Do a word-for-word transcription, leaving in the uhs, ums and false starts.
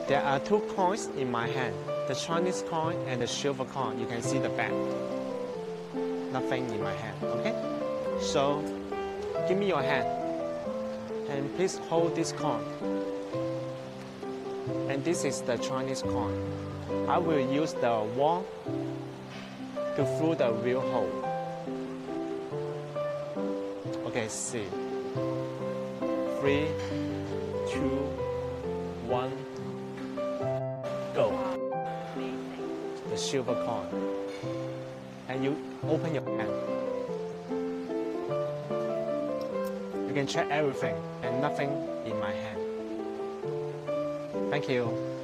There are two coins in my hand, the Chinese coin and the silver coin. You can see the back. Nothing in my hand, okay? So, give me your hand. And please hold this coin. And this is the Chinese coin. I will use the wand to fill the real hole. Okay, see. Three, two, one, go. The silver coin. And you open your hand. You can check everything and nothing in my hand. Thank you.